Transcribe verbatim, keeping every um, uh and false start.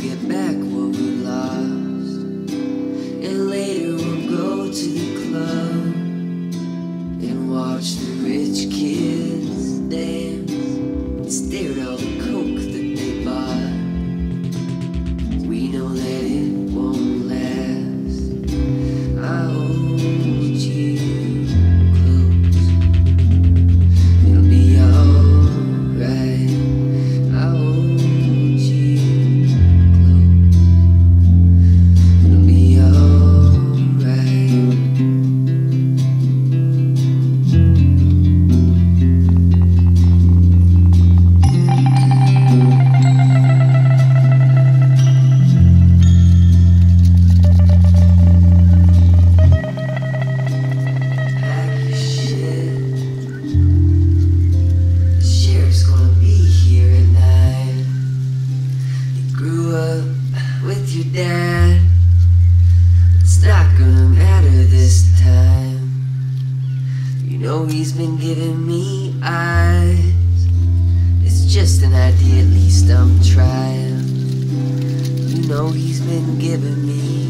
get back what we lost, and later we'll go to the club and watch the rich kids dance and stare at all the coke that they bought. We know that it won't last. I hold you close. It'll be alright. I hold you close. It'll be alright. With your dad, it's not gonna matter this time. You know he's been giving me eyes. It's just an idea, at least I'm trying. You know he's been giving me